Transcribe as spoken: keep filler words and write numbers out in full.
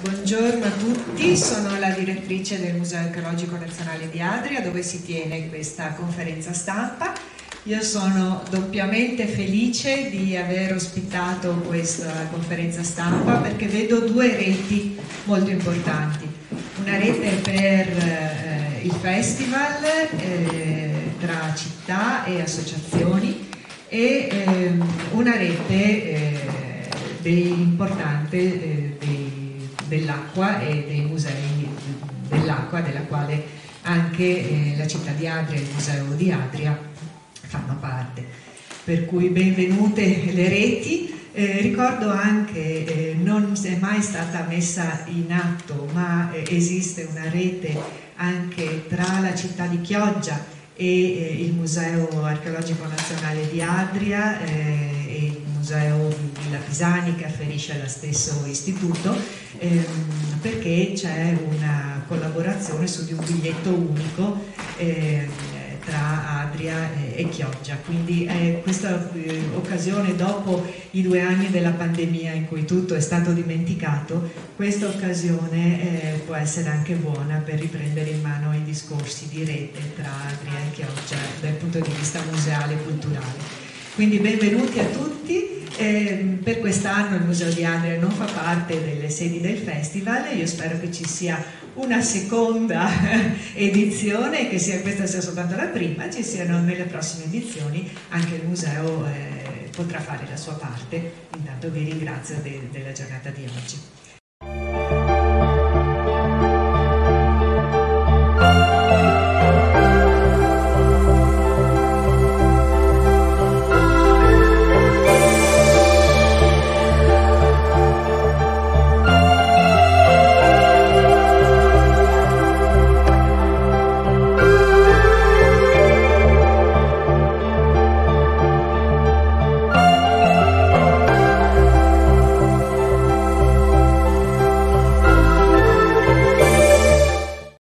Buongiorno a tutti, sono la direttrice del Museo Archeologico Nazionale di Adria, dove si tiene questa conferenza stampa. Io sono doppiamente felice di aver ospitato questa conferenza stampa perché vedo due reti molto importanti. Una rete per eh, il festival eh, tra città e associazioni e eh, una rete eh, dei, importante eh, dei dell'acqua e dei musei dell'acqua, della quale anche eh, la città di Adria e il museo di Adria fanno parte. Per cui benvenute le reti. Eh, ricordo anche, eh, non è mai stata messa in atto, ma eh, esiste una rete anche tra la città di Chioggia e eh, il Museo Archeologico Nazionale di Adria eh, e il Museo di Villa Pisani, che afferisce allo stesso istituto, ehm, perché c'è una collaborazione su di un biglietto unico eh, tra Adria e Chioggia. Quindi è questa eh, occasione, dopo i due anni della pandemia in cui tutto è stato dimenticato, questa occasione eh, può essere anche buona per riprendere in mano i discorsi di rete tra Adria e Chioggia dal punto di vista museale e culturale. Quindi benvenuti a tutti. Eh, per quest'anno il Museo di Adria non fa parte delle sedi del festival. Io spero che ci sia una seconda edizione, che sia, questa sia soltanto la prima, ci siano nelle prossime edizioni. Anche il museo eh, potrà fare la sua parte. Intanto vi ringrazio de- della giornata di oggi.